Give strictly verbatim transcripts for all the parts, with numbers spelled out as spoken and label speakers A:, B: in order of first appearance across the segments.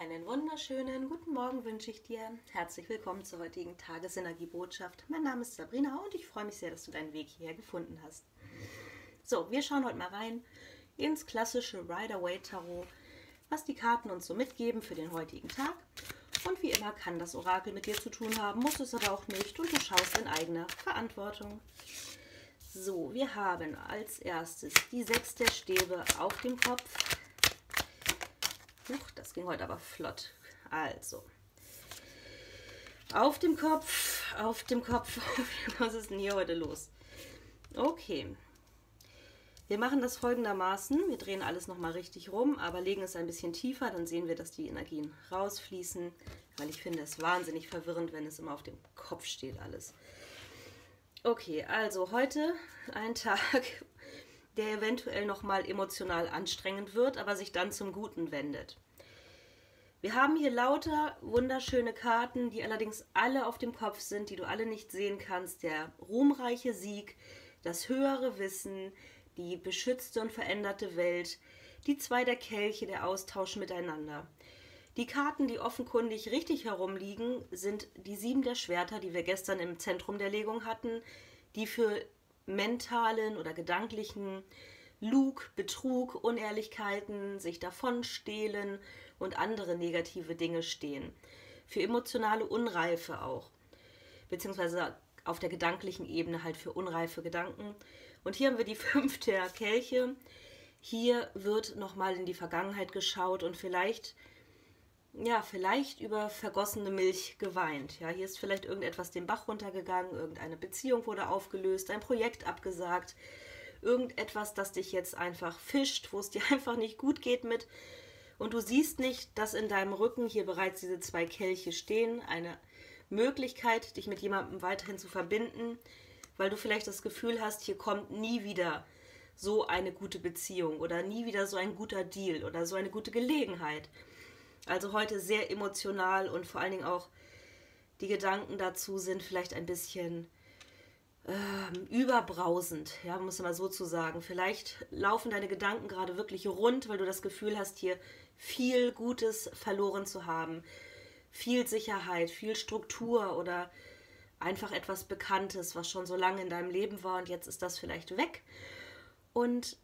A: Einen wunderschönen guten Morgen wünsche ich dir. Herzlich willkommen zur heutigen Tagesenergiebotschaft. Mein Name ist Sabrina und ich freue mich sehr, dass du deinen Weg hierher gefunden hast. So, wir schauen heute mal rein ins klassische Rider-Waite-Tarot, was die Karten uns so mitgeben für den heutigen Tag. Und wie immer kann das Orakel mit dir zu tun haben, muss es aber auch nicht und du schaust in eigener Verantwortung. So, wir haben als erstes die Sechs der Stäbe auf dem Kopf. Huch, das ging heute aber flott. Also, auf dem Kopf, auf dem Kopf, was ist denn hier heute los? Okay, wir machen das folgendermaßen. Wir drehen alles nochmal richtig rum, aber legen es ein bisschen tiefer. Dann sehen wir, dass die Energien rausfließen, weil ich finde es wahnsinnig verwirrend, wenn es immer auf dem Kopf steht alles. Okay, also heute ein Tag, der eventuell nochmal emotional anstrengend wird, aber sich dann zum Guten wendet. Wir haben hier lauter wunderschöne Karten, die allerdings alle auf dem Kopf sind, die du alle nicht sehen kannst. Der ruhmreiche Sieg, das höhere Wissen, die beschützte und veränderte Welt, die zwei der Kelche, der Austausch miteinander. Die Karten, die offenkundig richtig herumliegen, sind die sieben der Schwerter, die wir gestern im Zentrum der Legung hatten, die für mentalen oder gedanklichen Lug, Betrug, Unehrlichkeiten, sich davonstehlen und andere negative Dinge stehen. Für emotionale Unreife auch, beziehungsweise auf der gedanklichen Ebene halt für unreife Gedanken. Und hier haben wir die fünf der Kelche. Hier wird nochmal in die Vergangenheit geschaut und vielleicht, ja, vielleicht über vergossene Milch geweint. Ja, hier ist vielleicht irgendetwas den Bach runtergegangen, irgendeine Beziehung wurde aufgelöst, ein Projekt abgesagt, irgendetwas, das dich jetzt einfach fischt, wo es dir einfach nicht gut geht mit. Und du siehst nicht, dass in deinem Rücken hier bereits diese zwei Kelche stehen, eine Möglichkeit, dich mit jemandem weiterhin zu verbinden, weil du vielleicht das Gefühl hast, hier kommt nie wieder so eine gute Beziehung oder nie wieder so ein guter Deal oder so eine gute Gelegenheit. Also heute sehr emotional und vor allen Dingen auch die Gedanken dazu sind vielleicht ein bisschen ähm, überbrausend, ja, muss man mal so zu sagen. Vielleicht laufen deine Gedanken gerade wirklich rund, weil du das Gefühl hast, hier viel Gutes verloren zu haben. Viel Sicherheit, viel Struktur oder einfach etwas Bekanntes, was schon so lange in deinem Leben war und jetzt ist das vielleicht weg. Und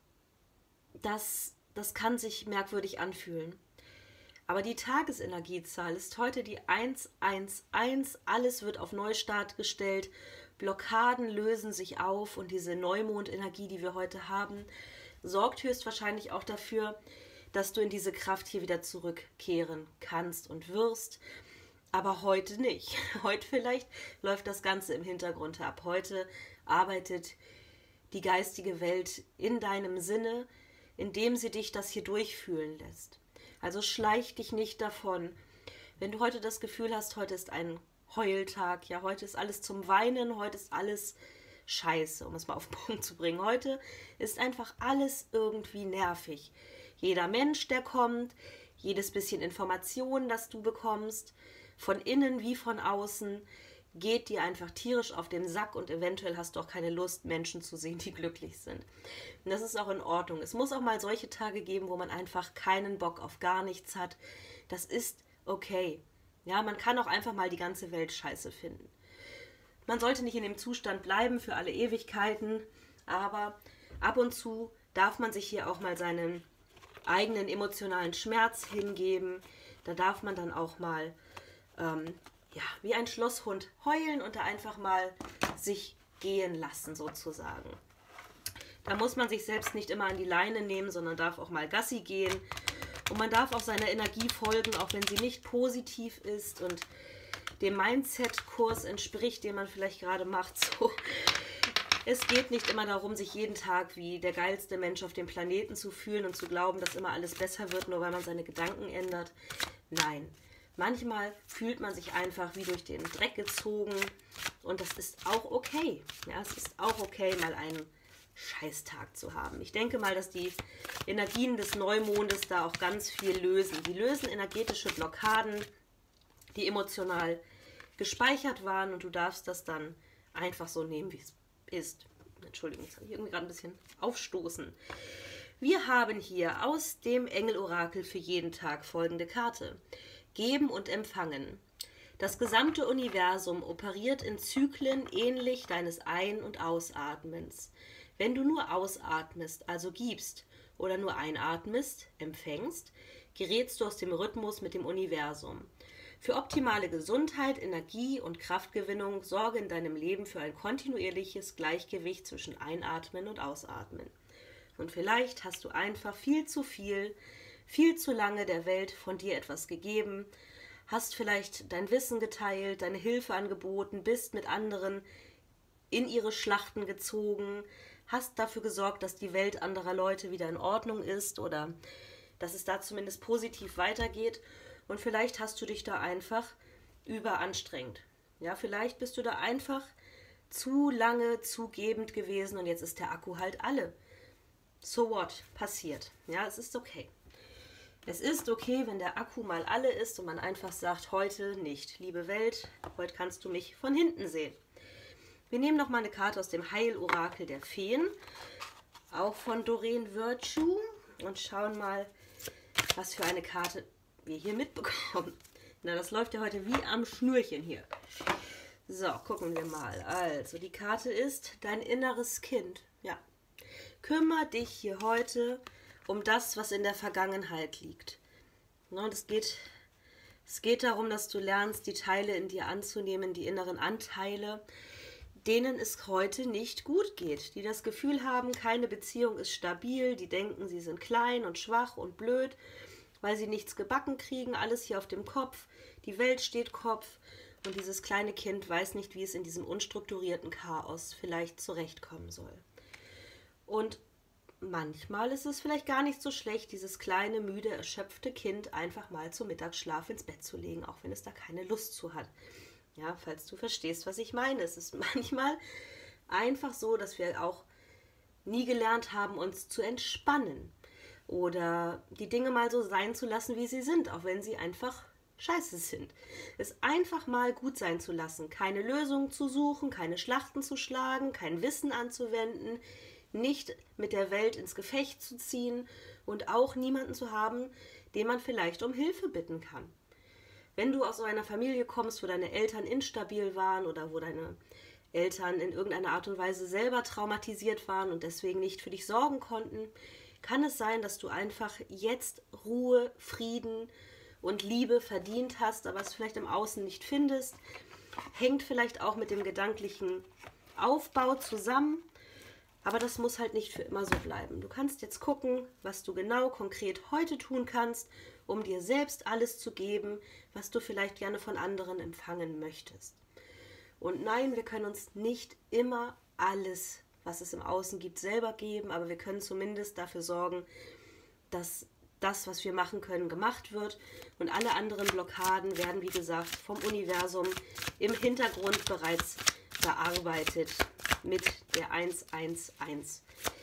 A: das, das kann sich merkwürdig anfühlen. Aber die Tagesenergiezahl ist heute die eins eins eins. Alles wird auf Neustart gestellt. Blockaden lösen sich auf und diese Neumondenergie, die wir heute haben, sorgt höchstwahrscheinlich auch dafür, dass du in diese Kraft hier wieder zurückkehren kannst und wirst. Aber heute nicht. Heute vielleicht läuft das Ganze im Hintergrund ab. Heute arbeitet die geistige Welt in deinem Sinne, indem sie dich das hier durchfühlen lässt. Also schleich dich nicht davon. Wenn du heute das Gefühl hast, heute ist ein Heultag, ja, heute ist alles zum Weinen, heute ist alles scheiße, um es mal auf den Punkt zu bringen. Heute ist einfach alles irgendwie nervig. Jeder Mensch, der kommt, jedes bisschen Information, das du bekommst, von innen wie von außen, geht dir einfach tierisch auf den Sack und eventuell hast du auch keine Lust, Menschen zu sehen, die glücklich sind. Und das ist auch in Ordnung. Es muss auch mal solche Tage geben, wo man einfach keinen Bock auf gar nichts hat. Das ist okay. Ja, man kann auch einfach mal die ganze Welt scheiße finden. Man sollte nicht in dem Zustand bleiben für alle Ewigkeiten, aber ab und zu darf man sich hier auch mal seinen eigenen emotionalen Schmerz hingeben. Da darf man dann auch mal ähm, ja, wie ein Schlosshund heulen und da einfach mal sich gehen lassen sozusagen. Da muss man sich selbst nicht immer an die Leine nehmen, sondern darf auch mal Gassi gehen. Und man darf auch seiner Energie folgen, auch wenn sie nicht positiv ist und dem Mindset-Kurs entspricht, den man vielleicht gerade macht. So. Es geht nicht immer darum, sich jeden Tag wie der geilste Mensch auf dem Planeten zu fühlen und zu glauben, dass immer alles besser wird, nur weil man seine Gedanken ändert. Nein. Manchmal fühlt man sich einfach wie durch den Dreck gezogen und das ist auch okay. Ja, es ist auch okay, mal einen Scheißtag zu haben. Ich denke mal, dass die Energien des Neumondes da auch ganz viel lösen. Die lösen energetische Blockaden, die emotional gespeichert waren und du darfst das dann einfach so nehmen, wie es ist. Entschuldigung, jetzt habe ich irgendwie gerade ein bisschen aufstoßen. Wir haben hier aus dem Engelorakel für jeden Tag folgende Karte. Geben und empfangen. Das gesamte Universum operiert in Zyklen ähnlich deines Ein- und Ausatmens. Wenn du nur ausatmest, also gibst, oder nur einatmest, empfängst, gerätst du aus dem Rhythmus mit dem Universum. Für optimale Gesundheit, Energie und Kraftgewinnung sorge in deinem Leben für ein kontinuierliches Gleichgewicht zwischen Einatmen und Ausatmen. Und vielleicht hast du einfach viel zu viel, viel zu lange der Welt von dir etwas gegeben, hast vielleicht dein Wissen geteilt, deine Hilfe angeboten, bist mit anderen in ihre Schlachten gezogen, hast dafür gesorgt, dass die Welt anderer Leute wieder in Ordnung ist oder dass es da zumindest positiv weitergeht. Und vielleicht hast du dich da einfach überanstrengt. Ja, vielleicht bist du da einfach zu lange zugebend gewesen und jetzt ist der Akku halt alle. So what? Passiert. Ja, es ist okay. Es ist okay, wenn der Akku mal alle ist und man einfach sagt, heute nicht. Liebe Welt, heute kannst du mich von hinten sehen. Wir nehmen noch mal eine Karte aus dem Heilorakel der Feen, auch von Doreen Virtue, und schauen mal, was für eine Karte wir hier mitbekommen. Na, das läuft ja heute wie am Schnürchen hier. So, gucken wir mal. Also, die Karte ist dein inneres Kind. Ja. Kümmere dich hier heute um das, was in der Vergangenheit liegt. Ne, das geht, es geht darum, dass du lernst, die Teile in dir anzunehmen, die inneren Anteile, denen es heute nicht gut geht, die das Gefühl haben, keine Beziehung ist stabil, die denken, sie sind klein und schwach und blöd, weil sie nichts gebacken kriegen, alles hier auf dem Kopf, die Welt steht Kopf und dieses kleine Kind weiß nicht, wie es in diesem unstrukturierten Chaos vielleicht zurechtkommen soll. Und manchmal ist es vielleicht gar nicht so schlecht, dieses kleine, müde, erschöpfte Kind einfach mal zum Mittagsschlaf ins Bett zu legen, auch wenn es da keine Lust zu hat. Ja, falls du verstehst, was ich meine. Es ist manchmal einfach so, dass wir auch nie gelernt haben, uns zu entspannen oder die Dinge mal so sein zu lassen, wie sie sind, auch wenn sie einfach scheiße sind. Es einfach mal gut sein zu lassen, keine Lösungen zu suchen, keine Schlachten zu schlagen, kein Wissen anzuwenden, nicht mit der Welt ins Gefecht zu ziehen und auch niemanden zu haben, den man vielleicht um Hilfe bitten kann. Wenn du aus so einer Familie kommst, wo deine Eltern instabil waren oder wo deine Eltern in irgendeiner Art und Weise selber traumatisiert waren und deswegen nicht für dich sorgen konnten, kann es sein, dass du einfach jetzt Ruhe, Frieden und Liebe verdient hast, aber es vielleicht im Außen nicht findest. Hängt vielleicht auch mit dem gedanklichen Aufbau zusammen. Aber das muss halt nicht für immer so bleiben. Du kannst jetzt gucken, was du genau konkret heute tun kannst, um dir selbst alles zu geben, was du vielleicht gerne von anderen empfangen möchtest. Und nein, wir können uns nicht immer alles, was es im Außen gibt, selber geben, aber wir können zumindest dafür sorgen, dass das, was wir machen können, gemacht wird. Und alle anderen Blockaden werden, wie gesagt, vom Universum im Hintergrund bereits bearbeitet mit der eins eins eins.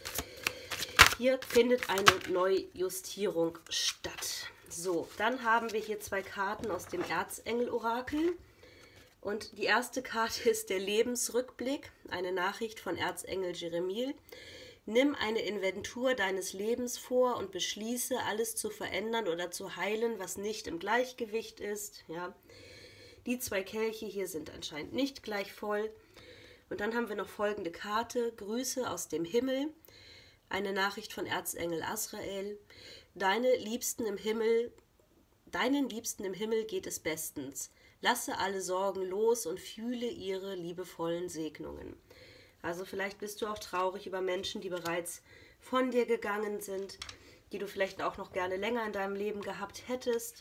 A: Hier findet eine Neujustierung statt. So, dann haben wir hier zwei Karten aus dem Erzengel-Orakel. Und die erste Karte ist der Lebensrückblick, eine Nachricht von Erzengel Jeremiel. Nimm eine Inventur deines Lebens vor und beschließe, alles zu verändern oder zu heilen, was nicht im Gleichgewicht ist. Ja. Die zwei Kelche hier sind anscheinend nicht gleich voll. Und dann haben wir noch folgende Karte, Grüße aus dem Himmel, eine Nachricht von Erzengel Azrael. Deine Liebsten im Himmel, deinen Liebsten im Himmel geht es bestens. Lasse alle Sorgen los und fühle ihre liebevollen Segnungen. Also vielleicht bist du auch traurig über Menschen, die bereits von dir gegangen sind, die du vielleicht auch noch gerne länger in deinem Leben gehabt hättest.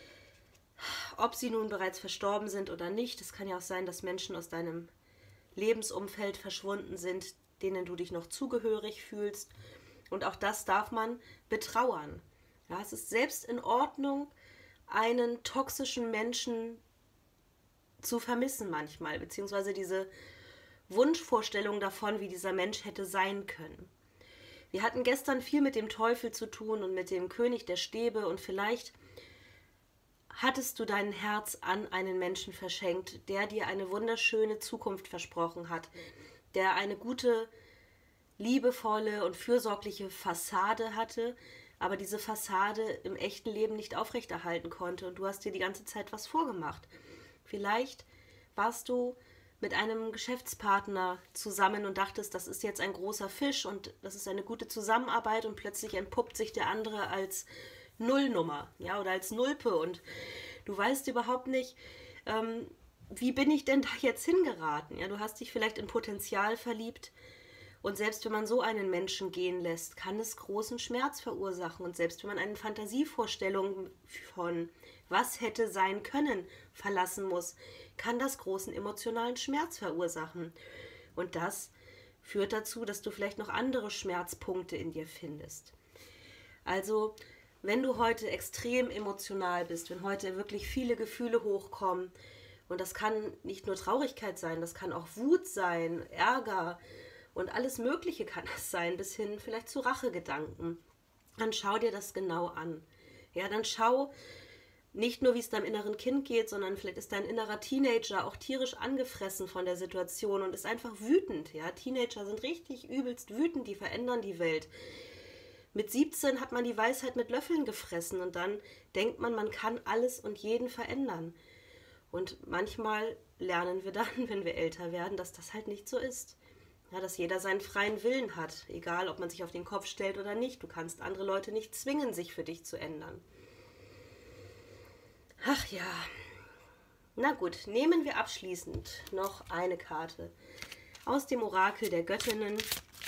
A: Ob sie nun bereits verstorben sind oder nicht, es kann ja auch sein, dass Menschen aus deinem Lebensumfeld verschwunden sind, denen du dich noch zugehörig fühlst. Und auch das darf man betrauern. Ja, es ist selbst in Ordnung, einen toxischen Menschen zu vermissen manchmal, beziehungsweise diese Wunschvorstellung davon, wie dieser Mensch hätte sein können. Wir hatten gestern viel mit dem Teufel zu tun und mit dem König der Stäbe und vielleicht hattest du dein Herz an einen Menschen verschenkt, der dir eine wunderschöne Zukunft versprochen hat, der eine gute liebevolle und fürsorgliche Fassade hatte, aber diese Fassade im echten Leben nicht aufrechterhalten konnte und du hast dir die ganze Zeit was vorgemacht. Vielleicht warst du mit einem Geschäftspartner zusammen und dachtest, das ist jetzt ein großer Fisch und das ist eine gute Zusammenarbeit und plötzlich entpuppt sich der andere als Nullnummer, ja, oder als Nulpe und du weißt überhaupt nicht, ähm, wie bin ich denn da jetzt hingeraten? Ja, du hast dich vielleicht in Potenzial verliebt und selbst wenn man so einen Menschen gehen lässt, kann es großen Schmerz verursachen und selbst wenn man eine Fantasievorstellung von was hätte sein können verlassen muss, kann das großen emotionalen Schmerz verursachen. Und das führt dazu, dass du vielleicht noch andere Schmerzpunkte in dir findest. Also, wenn du heute extrem emotional bist, wenn heute wirklich viele Gefühle hochkommen, und das kann nicht nur Traurigkeit sein, das kann auch Wut sein, Ärger und alles Mögliche kann es sein, bis hin vielleicht zu Rachegedanken, dann schau dir das genau an. Ja, dann schau nicht nur, wie es deinem inneren Kind geht, sondern vielleicht ist dein innerer Teenager auch tierisch angefressen von der Situation und ist einfach wütend. Ja, Teenager sind richtig übelst wütend, die verändern die Welt. Mit siebzehn hat man die Weisheit mit Löffeln gefressen und dann denkt man, man kann alles und jeden verändern. Und manchmal lernen wir dann, wenn wir älter werden, dass das halt nicht so ist. Ja, dass jeder seinen freien Willen hat, egal ob man sich auf den Kopf stellt oder nicht. Du kannst andere Leute nicht zwingen, sich für dich zu ändern. Ach ja, na gut, nehmen wir abschließend noch eine Karte aus dem Orakel der Göttinnen.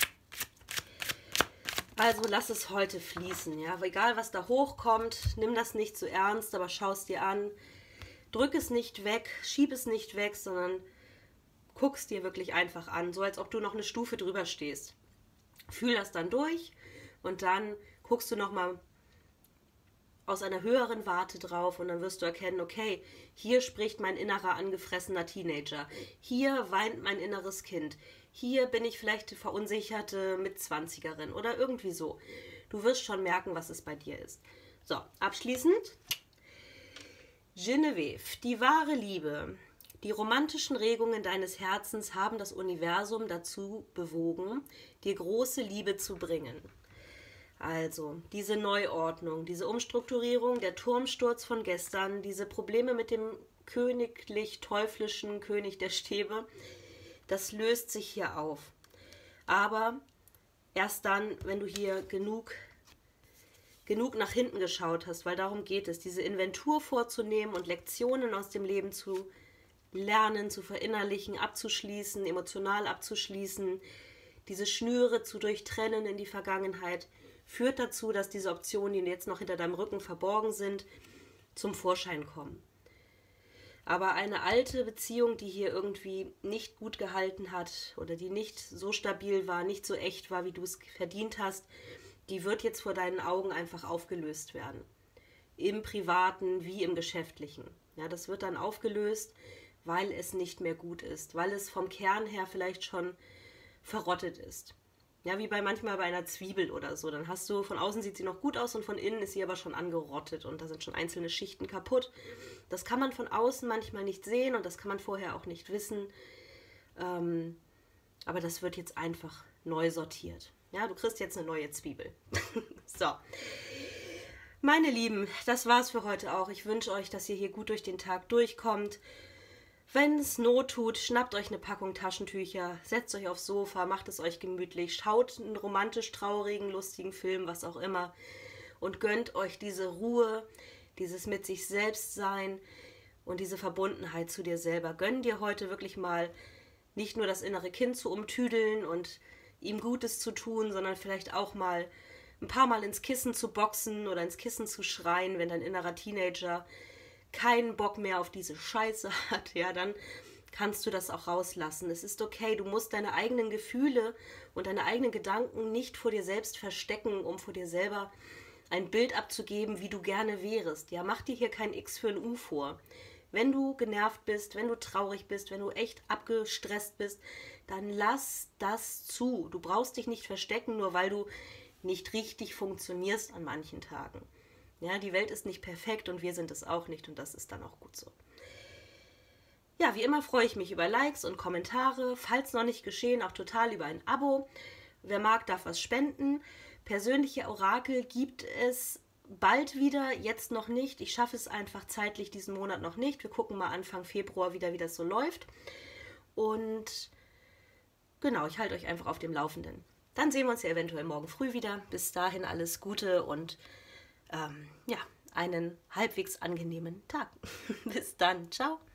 A: Also lass es heute fließen, ja, aber egal was da hochkommt, nimm das nicht zu ernst, aber schau es dir an, drück es nicht weg, schieb es nicht weg, sondern guck es dir wirklich einfach an, so als ob du noch eine Stufe drüber stehst. Fühl das dann durch und dann guckst du nochmal aus einer höheren Warte drauf und dann wirst du erkennen, okay, hier spricht mein innerer angefressener Teenager, hier weint mein inneres Kind, hier bin ich vielleicht die verunsicherte Mitzwanzigerin oder irgendwie so. Du wirst schon merken, was es bei dir ist. So, abschließend, Genevieve, die wahre Liebe. Die romantischen Regungen deines Herzens haben das Universum dazu bewogen, dir große Liebe zu bringen. Also, diese Neuordnung, diese Umstrukturierung, der Turmsturz von gestern, diese Probleme mit dem königlich-teuflischen König der Stäbe, das löst sich hier auf. Aber erst dann, wenn du hier genug, genug nach hinten geschaut hast, weil darum geht es, diese Inventur vorzunehmen und Lektionen aus dem Leben zu lernen, zu verinnerlichen, abzuschließen, emotional abzuschließen, diese Schnüre zu durchtrennen in die Vergangenheit, führt dazu, dass diese Optionen, die jetzt noch hinter deinem Rücken verborgen sind, zum Vorschein kommen. Aber eine alte Beziehung, die hier irgendwie nicht gut gehalten hat oder die nicht so stabil war, nicht so echt war, wie du es verdient hast, die wird jetzt vor deinen Augen einfach aufgelöst werden. Im Privaten wie im Geschäftlichen. Ja, das wird dann aufgelöst, weil es nicht mehr gut ist, weil es vom Kern her vielleicht schon verrottet ist. Ja, wie bei manchmal bei einer Zwiebel oder so. Dann hast du, von außen sieht sie noch gut aus und von innen ist sie aber schon angerottet und da sind schon einzelne Schichten kaputt. Das kann man von außen manchmal nicht sehen und das kann man vorher auch nicht wissen. Ähm, aber das wird jetzt einfach neu sortiert. Ja, du kriegst jetzt eine neue Zwiebel. So. Meine Lieben, das war's für heute auch. Ich wünsche euch, dass ihr hier gut durch den Tag durchkommt. Wenn es Not tut, schnappt euch eine Packung Taschentücher, setzt euch aufs Sofa, macht es euch gemütlich, schaut einen romantisch traurigen, lustigen Film, was auch immer und gönnt euch diese Ruhe, dieses mit sich selbst sein und diese Verbundenheit zu dir selber. Gönn dir heute wirklich mal nicht nur das innere Kind zu umtüdeln und ihm Gutes zu tun, sondern vielleicht auch mal ein paar Mal ins Kissen zu boxen oder ins Kissen zu schreien, wenn dein innerer Teenager keinen Bock mehr auf diese Scheiße hat, ja, dann kannst du das auch rauslassen. Es ist okay, du musst deine eigenen Gefühle und deine eigenen Gedanken nicht vor dir selbst verstecken, um vor dir selber ein Bild abzugeben, wie du gerne wärest. Ja, mach dir hier kein X für ein U vor. Wenn du genervt bist, wenn du traurig bist, wenn du echt abgestresst bist, dann lass das zu. Du brauchst dich nicht verstecken, nur weil du nicht richtig funktionierst an manchen Tagen. Ja, die Welt ist nicht perfekt und wir sind es auch nicht und das ist dann auch gut so. Ja, wie immer freue ich mich über Likes und Kommentare, falls noch nicht geschehen, auch total über ein Abo. Wer mag, darf was spenden. Persönliche Orakel gibt es bald wieder, jetzt noch nicht. Ich schaffe es einfach zeitlich diesen Monat noch nicht. Wir gucken mal Anfang Februar wieder, wie das so läuft. Und genau, ich halte euch einfach auf dem Laufenden. Dann sehen wir uns ja eventuell morgen früh wieder. Bis dahin alles Gute und ähm, ja, einen halbwegs angenehmen Tag. Bis dann. Ciao.